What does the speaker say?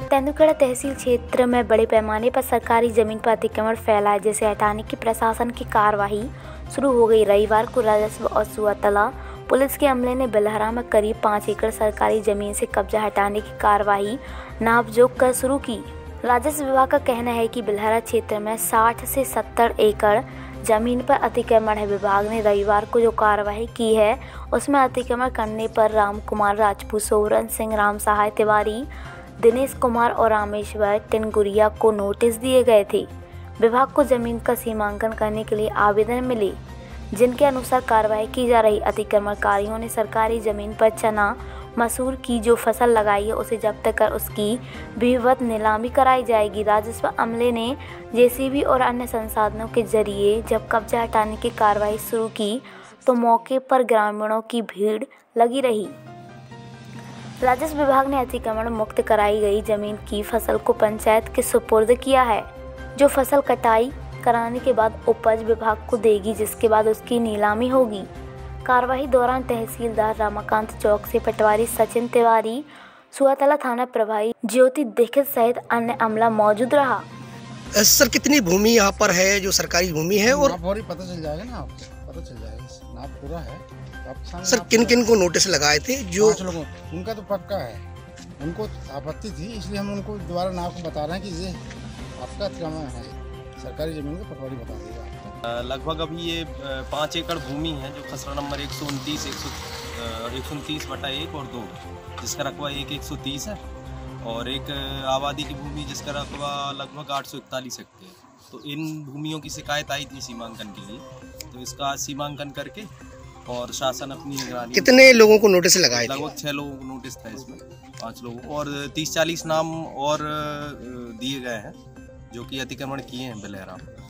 तेंदुखेड़ा तहसील क्षेत्र में बड़े पैमाने पर सरकारी जमीन पर अतिक्रमण फैला है, जिसे हटाने की प्रशासन की कार्यवाही शुरू हो गई। रविवार को राजस्व और सुअतला पुलिस के अमले ने बिलहरा में करीब 5 एकड़ सरकारी जमीन से कब्जा हटाने की कार्यवाही नापजोख कर शुरू की। राजस्व विभाग का कहना है कि बिलहरा क्षेत्र में 60 से 70 एकड़ जमीन पर अतिक्रमण है। विभाग ने रविवार को जो कार्यवाही की है उसमें अतिक्रमण करने पर राम कुमार राजपूत, सोहरन सिंह, राम सहाय तिवारी, दिनेश कुमार और रामेश्वर टिनगुरिया को नोटिस दिए गए थे। विभाग को जमीन का सीमांकन करने के लिए आवेदन मिले, जिनके अनुसार कार्रवाई की जा रही। अतिक्रमणकारियों ने सरकारी जमीन पर चना मसूर की जो फसल लगाई है उसे जब्त कर उसकी विधिवत नीलामी कराई जाएगी। राजस्व अमले ने जेसीबी और अन्य संसाधनों के जरिए जब कब्जा हटाने की कार्रवाई शुरू की तो मौके पर ग्रामीणों की भीड़ लगी रही। राजस्व विभाग ने अतिक्रमण मुक्त कराई गई जमीन की फसल को पंचायत के सुपुर्द किया है, जो फसल कटाई कराने के बाद उपज विभाग को देगी, जिसके बाद उसकी नीलामी होगी। कार्रवाई दौरान तहसीलदार रमाकांत चौक से पटवारी सचिन तिवारी, सुअतला थाना प्रभारी ज्योति दीक्षित सहित अन्य अमला मौजूद रहा। सर, कितनी भूमि यहाँ पर है जो सरकारी भूमि है? और पता चल जाएगा ना, आपको पता चल जाएगा, नाप पूरा है। सर, किन किन को नोटिस लगाए थे? जो 5 लोगों, उनका तो पक्का है, उनको आपत्ति थी, इसलिए हम उनको दोबारा नाप को बता रहे हैं कि ये आपका अतिक्रमण है, सरकारी जमीन को पटवारी बता देगा। लगभग अभी ये 5 एकड़ भूमि है जो खसरा नंबर 129, 129/1 और 2, जिसका रकबा 130 है, और एक आबादी की भूमि जिसका रकबा लगभग 841 हेक्टेयर। तो इन भूमियों की शिकायत आई थी सीमांकन के लिए, तो इसका सीमांकन करके और शासन अपनी निगरानी। कितने लोगों को नोटिस लगाए थे? लगभग 6 लोगों को नोटिस था इसमें, 5 लोगों, और 30-40 नाम और दिए गए हैं जो कि अतिक्रमण किए हैं बिलहरा।